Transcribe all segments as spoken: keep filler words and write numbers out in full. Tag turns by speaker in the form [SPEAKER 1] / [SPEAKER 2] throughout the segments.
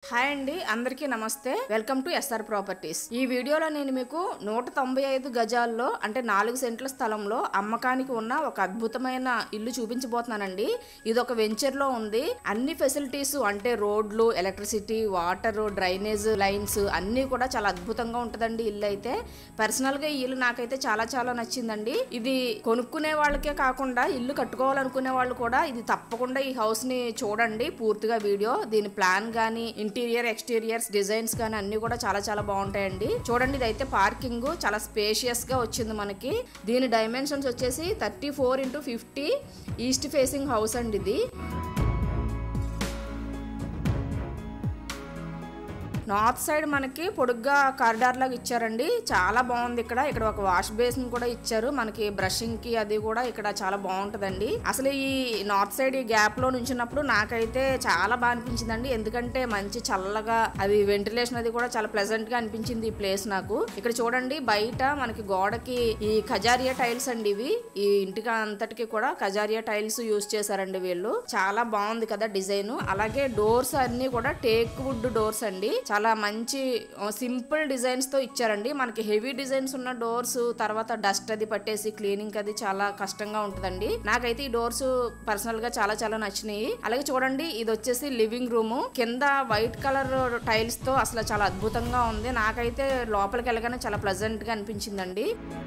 [SPEAKER 1] Hi అండి, అందరికీ నమస్తే. Welcome to SR properties. ఈ వీడియోలో నేను మీకు నూట తొంభై ఐదు గజాల్లో అంటే నాలుగు సెంట్ల స్థలంలో అమ్మకానికి ఉన్న ఒక అద్భుతమైన ఇల్లు చూపించబోతున్నానండి. ఇది ఒక వెంచర్ లో ఉంది. అన్ని ఫెసిలిటీస్ అంటే రోడ్లు, ఎలక్ట్రిసిటీ, వాటర్, డ్రైనేజ్ లైన్స్ అన్ని కూడా చాలా అద్భుతంగా ఉంటదండి. ఇల్లు అయితే పర్సనల్ గా ఈ ఇల్లు నాకైతే చాలా చాలా నచ్చిందండి. ఇది కొనుక్కునే వాళ్ళకే కాకుండా ఇల్లు కట్టుకోవాలనుకునే వాళ్ళు కూడా ఇది తప్పకుండా ఈ హౌస్ ని చూడండి పూర్తిగా వీడియో. దీని ప్లాన్ గానీ ఇంటీరియర్ ఎక్స్టీరియర్స్ డిజైన్స్ కానీ అన్ని కూడా చాలా చాలా బాగుంటాయండి. చూడండి, ఇది అయితే పార్కింగ్ చాలా స్పేషియస్ గా వచ్చింది మనకి. దీని డైమెన్షన్స్ వచ్చేసి thirty four into fifty east facing house అండి. ఇది నార్త్ సైడ్ మనకి పొడుగ్గా కారిడార్ లాగా ఇచ్చారండి. చాలా బాగుంది. ఇక్కడ ఇక్కడ ఒక వాష్ బేసిన్ కూడా ఇచ్చారు మనకి బ్రషింగ్ కి. అది కూడా ఇక్కడ చాలా బాగుంటదండి. అసలు ఈ నార్త్ సైడ్ ఈ గ్యాప్ లో నుంచినప్పుడు నాకైతే చాలా బాగా అనిపించిందండి. ఎందుకంటే మంచి చల్లగా అది వెంటిలేషన్ అది కూడా చాలా ప్లెజెంట్ గా అనిపించింది ఈ ప్లేస్ నాకు. ఇక్కడ చూడండి, బయట మనకి గోడకి ఈ ఖజారియా టైల్స్ అండి. ఇవి ఈ ఇంటికి అంతటికి కూడా ఖజారియా టైల్స్ యూజ్ చేశారండి వీళ్ళు. చాలా బాగుంది కదా డిజైన్. అలాగే డోర్స్ అన్ని కూడా టేక్ వుడ్ డోర్స్ అండి. చాలా మంచి సింపుల్ డిజైన్స్ తో ఇచ్చారండి. మనకి హెవీ డిజైన్స్ ఉన్న డోర్స్ తర్వాత డస్ట్ అది పట్టేసి క్లీనింగ్ అది చాలా కష్టంగా ఉంటదండి. నాకైతే ఈ డోర్స్ పర్సనల్ గా చాలా చాలా నచ్చినాయి. అలాగే చూడండి, ఇది వచ్చేసి లివింగ్ రూమ్. కింద వైట్ కలర్ టైల్స్ తో అసలు చాలా అద్భుతంగా ఉంది. నాకైతే లోపలికి వెళ్ళగానే చాలా ప్లెజెంట్ గా అనిపించిందండి.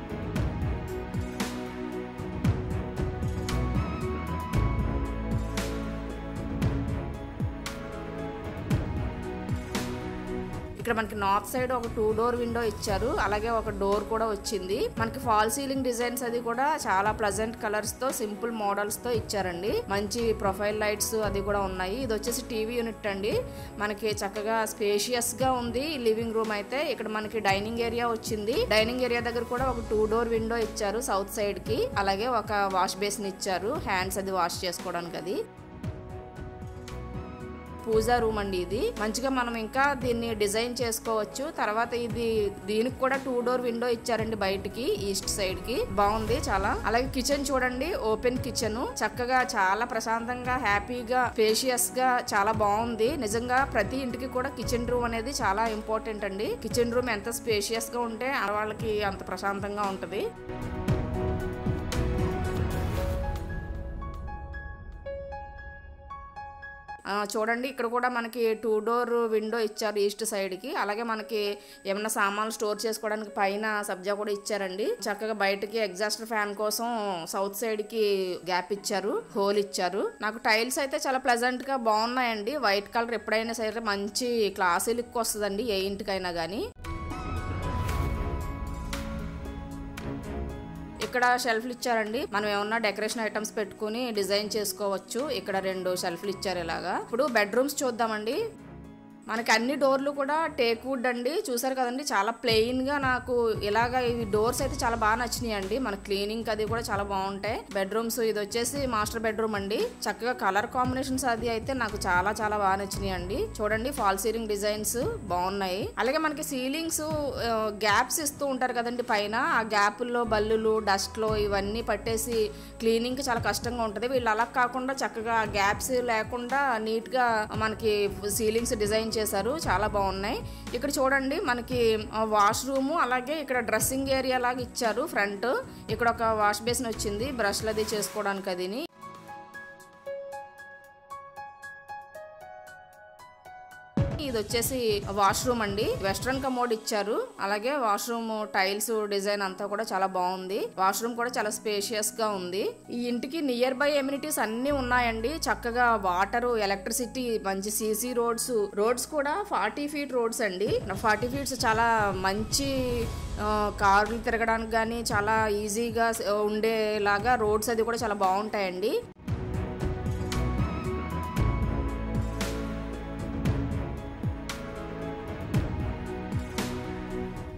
[SPEAKER 1] ఇక్కడ మనకి నార్త్ సైడ్ ఒక టూ డోర్ విండో ఇచ్చారు. అలాగే ఒక డోర్ కూడా వచ్చింది. మనకి ఫాల్ సీలింగ్ డిజైన్స్ అది కూడా చాలా ప్లెజెంట్ కలర్స్ తో సింపుల్ మోడల్స్ తో ఇచ్చారండి. మంచి ప్రొఫైల్ లైట్స్ అది కూడా ఉన్నాయి. ఇది వచ్చేసి టీవీ యూనిట్ అండి. మనకి చక్కగా స్పేషియస్ గా ఉంది ఈ లివింగ్ రూమ్ అయితే. ఇక్కడ మనకి డైనింగ్ ఏరియా వచ్చింది. డైనింగ్ ఏరియా దగ్గర కూడా ఒక టూ డోర్ విండో ఇచ్చారు సౌత్ సైడ్ కి. అలాగే ఒక వాష్ బేసిన్ ఇచ్చారు హ్యాండ్స్ అది వాష్ చేసుకోవడానికి. అది పూజా రూమ్ అండి. ఇది మంచిగా మనం ఇంకా దీన్ని డిజైన్ చేసుకోవచ్చు. తర్వాత ఇది దీనికి కూడా టూ డోర్ విండో ఇచ్చారండి బయటికి ఈస్ట్ సైడ్ కి. బాగుంది చాలా. అలాగే కిచెన్ చూడండి, ఓపెన్ కిచెన్. చక్కగా చాలా ప్రశాంతంగా హ్యాపీగా స్పేషియస్ గా చాలా బాగుంది. నిజంగా ప్రతి ఇంటికి కూడా కిచెన్ రూమ్ అనేది చాలా ఇంపార్టెంట్ అండి. కిచెన్ రూమ్ ఎంత స్పేషియస్ గా ఉంటే ఆడవాళ్ళకి అంత ప్రశాంతంగా ఉంటది. చూడండి, ఇక్కడ కూడా మనకి టూ డోర్ విండో ఇచ్చారు ఈస్ట్ సైడ్ కి. అలాగే మనకి ఏమన్నా సామాన్లు స్టోర్ చేసుకోవడానికి పైన సబ్జా కూడా ఇచ్చారండి. చక్కగా బయటకి ఎగ్జాస్ట్ ఫ్యాన్ కోసం సౌత్ సైడ్ కి గ్యాప్ ఇచ్చారు, హోల్ ఇచ్చారు. నాకు టైల్స్ అయితే చాలా ప్లెజెంట్ గా బాగున్నాయండి. వైట్ కలర్ ఎప్పుడైనా సరే మంచి క్లాసీ లుక్ వస్తుందండి ఏ ఇంటికైనా గానీ. ఇక్కడ షెల్ఫ్లు ఇచ్చారండి. మనం ఏమన్నా డెకరేషన్ ఐటమ్స్ పెట్టుకుని డిజైన్ చేసుకోవచ్చు. ఇక్కడ రెండు షెల్ఫ్లు ఇచ్చారు ఇలాగా. ఇప్పుడు బెడ్రూమ్స్ చూద్దామండి. మనకి అన్ని డోర్లు కూడా టేక్ వుడ్ అండి. చూసారు కదండి, చాలా ప్లెయిన్ గా నాకు ఇలాగా ఈ డోర్స్ అయితే చాలా బాగా నచ్చినాయి అండి. మన క్లీనింగ్ అది కూడా చాలా బాగుంటాయి. బెడ్రూమ్స్ ఇది వచ్చేసి మాస్టర్ బెడ్రూమ్ అండి. చక్కగా కలర్ కాంబినేషన్స్ అది అయితే నాకు చాలా చాలా బాగా నచ్చినాయి అండి. చూడండి, ఫాల్ సీలింగ్ డిజైన్స్ బాగున్నాయి. అలాగే మనకి సీలింగ్స్ గ్యాప్స్ ఇస్తూ ఉంటారు కదండి పైన. ఆ గ్యాపుల్లో బల్లులు, డస్ట్ లో ఇవన్నీ పట్టేసి క్లీనింగ్ కి చాలా కష్టంగా ఉంటది. వీళ్ళు అలా కాకుండా చక్కగా గ్యాప్స్ లేకుండా నీట్ గా మనకి సీలింగ్స్ డిజైన్ చేశారు. చాలా బాగున్నాయి. ఇక్కడ చూడండి, మనకి వాష్ రూమ్ అలాగే ఇక్కడ డ్రెస్సింగ్ ఏరియా లాగా ఇచ్చారు ఫ్రంట్. ఇక్కడ ఒక వాష్ బేసిన్ వచ్చింది బ్రష్లు అది చేసుకోవడానికి. అదిని ఇది వచ్చేసి వాష్రూమ్ అండి. వెస్ట్రన్ కమోడ్ ఇచ్చారు. అలాగే వాష్రూమ్ టైల్స్ డిజైన్ అంతా కూడా చాలా బాగుంది. వాష్రూమ్ కూడా చాలా స్పేషియస్ గా ఉంది. ఈ ఇంటికి నియర్ బై ఎమ్యూనిటీస్ అన్ని ఉన్నాయండి. చక్కగా వాటర్, ఎలక్ట్రిసిటీ, మంచి సీసీ రోడ్స్. రోడ్స్ కూడా ఫార్టీ ఫీట్ రోడ్స్ అండి. ఫార్టీ ఫీట్స్ చాలా మంచి కార్లు తిరగడానికి కానీ చాలా ఈజీగా ఉండేలాగా రోడ్స్ అది కూడా చాలా బాగుంటాయండి.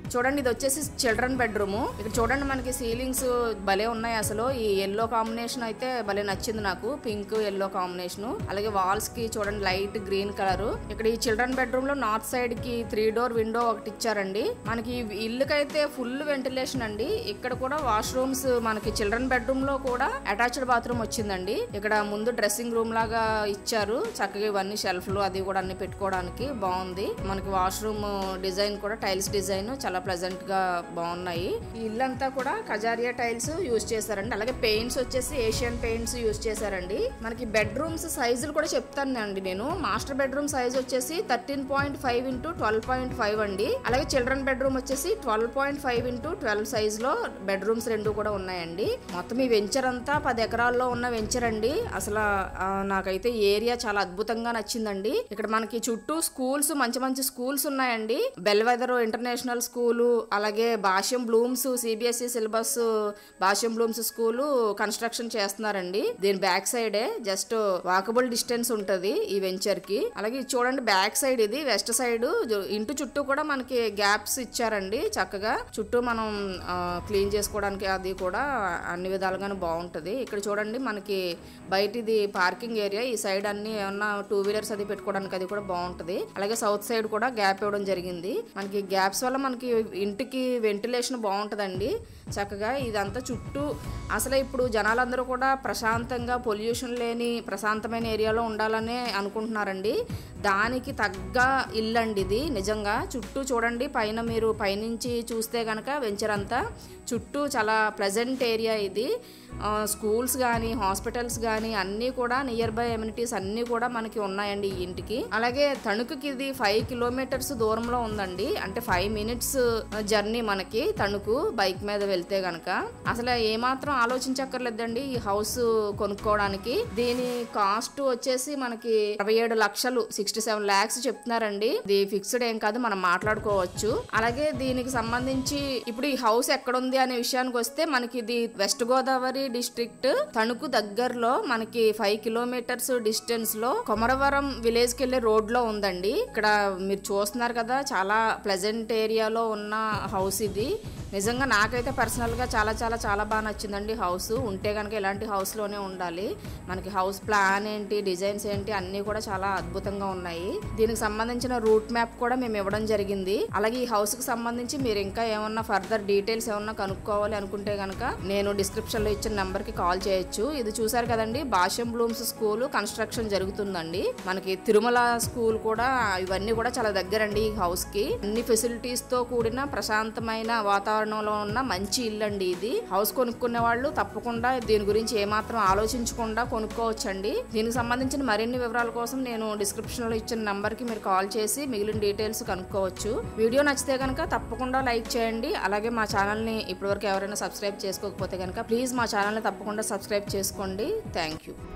[SPEAKER 1] చూడండి ఇది వచ్చేసి చిల్డ్రన్ బెడ్రూమ్. ఇక్కడ చూడండి మనకి సీలింగ్స్ భలే ఉన్నాయి. అసలు ఈ ఎల్లో కాంబినేషన్ అయితే భలే నచ్చింది నాకు, పింక్ ఎల్లో కాంబినేషన్. అలాగే వాల్స్ కి చూడండి లైట్ గ్రీన్ కలర్. ఇక్కడ ఈ చిల్డ్రన్ బెడ్రూమ్ లో నార్త్ సైడ్ కి త్రీ డోర్ విండో ఒకటి ఇచ్చారండి. మనకి ఇల్లుకైతే ఫుల్ వెంటిలేషన్ అండి. ఇక్కడ కూడా వాష్రూమ్స్ మనకి చిల్డ్రన్ బెడ్రూమ్ లో కూడా అటాచ్డ్ బాత్రూమ్ వచ్చిందండి. ఇక్కడ ముందు డ్రెస్సింగ్ రూమ్ లాగా ఇచ్చారు, చక్కగా ఇవన్నీ షెల్ఫ్లు అది కూడా అన్ని పెట్టుకోవడానికి బాగుంది. మనకి వాష్రూమ్ డిజైన్ కూడా టైల్స్ డిజైన్ చాలా ప్లెజెంట్ గా బాగున్నాయి. ఈ ఇల్లంతా కూడా కజారియా టైల్స్ యూజ్ చేశారండి. అలాగే పెయింట్స్ వచ్చేసి ఏషియన్ పెయింట్స్ యూజ్ చేశారండి. మనకి బెడ్రూమ్స్ సైజులు కూడా చెప్తాను అండి నేను. మాస్టర్ బెడ్రూమ్ సైజ్ వచ్చేసి thirteen point five into twelve point five అండి. అలాగే చిల్డ్రన్ బెడ్రూమ్ వచ్చేసి twelve point five into twelve size లో బెడ్రూమ్స్ రెండు కూడా ఉన్నాయండి. మొత్తం ఈ వెంచర్ అంతా పది ఎకరాల్లో ఉన్న వెంచర్ అండి. అసలు నాకైతే ఏరియా చాలా అద్భుతంగా నచ్చిందండి. ఇక్కడ మనకి చుట్టూ స్కూల్స్ మంచి మంచి స్కూల్స్ ఉన్నాయండి. బెల్వెదర్ ఇంటర్నేషనల్ స్కూలు, అలాగే Bhashyam Blooms CBSE syllabus Bhashyam Blooms school construction చేస్తున్నారండి. దీని బ్యాక్ సైడే జస్ట్ వాకబుల్ డిస్టెన్స్ ఉంటది ఈ వెంచర్ కి. అలాగే చూడండి బ్యాక్ సైడ్ ఇది వెస్ట్ సైడ్ ఇంటి చుట్టూ కూడా మనకి గ్యాప్స్ ఇచ్చారండి. చక్కగా చుట్టూ మనం క్లీన్ చేసుకోవడానికి అది కూడా అన్ని విధాలుగానే బాగుంటది. ఇక్కడ చూడండి మనకి బయట ఇది పార్కింగ్ ఏరియా. ఈ సైడ్ అన్ని ఏమన్నా టూ వీలర్స్ అది పెట్టుకోవడానికి అది కూడా బాగుంటది. అలాగే సౌత్ సైడ్ కూడా గ్యాప్ ఇవ్వడం జరిగింది. మనకి గ్యాప్స్ వల్ల మనకి ఇంటికి వెంటిలేషన్ బాగుంటదండి. చక్కగా ఇదంతా చుట్టూ అసలు ఇప్పుడు జనాలందరూ కూడా ప్రశాంతంగా పొల్యూషన్ లేని ప్రశాంతమైన ఏరియాలో ఉండాలనే అనుకుంటున్నారండి. దానికి తగ్గ ఇల్లు అండి ఇది నిజంగా. చుట్టూ చూడండి పైన మీరు పైనుంచి చూస్తే కనుక వెంచర్ అంతా చుట్టూ చాలా ప్లెజెంట్ ఏరియా ఇది. స్కూల్స్ కానీ హాస్పిటల్స్ కానీ అన్నీ కూడా నియర్ బై ఎమ్యూనిటీస్ అన్నీ కూడా మనకి ఉన్నాయండి ఈ ఇంటికి. అలాగే తణుకుకి ఇది ఫైవ్ కిలోమీటర్స్ దూరంలో ఉందండి. అంటే ఫైవ్ మినిట్స్ జర్నీ మనకి తణుకు బైక్ మీద వెళ్తే గనక. అసలు ఏమాత్రం ఆలోచించక్కర్లేదండి ఈ హౌస్ కొనుక్కోవడానికి. దీని కాస్ట్ వచ్చేసి మనకి అరవై ఏడు లక్షలు సిక్స్టీ సెవెన్ లాక్స్ చెప్తున్నారండి. ఇది ఫిక్స్డ్ ఏం కాదు, మనం మాట్లాడుకోవచ్చు. అలాగే దీనికి సంబంధించి ఇప్పుడు ఈ హౌస్ ఎక్కడుంది అనే విషయానికి వస్తే మనకి ఇది వెస్ట్ గోదావరి డిస్ట్రిక్ట్ తణుకు దగ్గరలో మనకి ఫైవ్ కిలోమీటర్స్ డిస్టెన్స్ లో కొమరవరం విలేజ్ కి వెళ్లే రోడ్ లో ఉందండి. ఇక్కడ మీరు చూస్తున్నారు కదా, చాలా ప్లెజెంట్ ఏరియాలో ఉన్న హౌస్ ఇది. నిజంగా నాకైతే పర్సనల్ గా చాలా చాలా చాలా బాగా నచ్చిందండి హౌస్. ఉంటే కనుక ఇలాంటి హౌస్ లోనే ఉండాలి. మనకి హౌస్ ప్లాన్ ఏంటి, డిజైన్స్ ఏంటి అన్ని కూడా చాలా అద్భుతంగా ఉన్నాయి. దీనికి సంబంధించిన రూట్ మ్యాప్ కూడా మేము ఇవ్వడం జరిగింది. అలాగే ఈ హౌస్ కి సంబంధించి మీరు ఇంకా ఏమన్నా ఫర్దర్ డీటెయిల్స్ ఏమన్నా కనుక్కోవాలి అనుకుంటే కనుక నేను డిస్క్రిప్షన్ లో ఇచ్చిన నెంబర్ కి కాల్ చేయొచ్చు. ఇది చూసారు కదండి, భాష్యం బ్లూమ్స్ స్కూల్ కన్స్ట్రక్షన్ జరుగుతుందండి. మనకి తిరుమల స్కూల్ కూడా ఇవన్నీ కూడా చాలా దగ్గరండి ఈ హౌస్ కి. అన్ని ఫెసిలిటీస్ తో కూడిన ప్రశాంతమైన వాతావరణంలో ఉన్న మంచి ఇల్లు అండి ఇది. హౌస్ కొనుక్కునే వాళ్ళు తప్పకుండా దీని గురించి ఏమాత్రం ఆలోచించకుండా కొనుక్కోవచ్చండి. దీనికి సంబంధించిన మరిన్ని వివరాల కోసం నేను డిస్క్రిప్షన్ లో ఇచ్చిన నంబర్ కి మీరు కాల్ చేసి మిగిలిన డీటెయిల్స్ కనుక్కోవచ్చు. వీడియో నచ్చితే కనుక తప్పకుండా లైక్ చేయండి. అలాగే మా ఛానల్ ని ఇప్పటివరకు ఎవరైనా సబ్స్క్రైబ్ చేసుకోకపోతే కనుక ప్లీజ్ మా ఛానల్ ని తప్పకుండా సబ్స్క్రైబ్ చేసుకోండి. Thank you.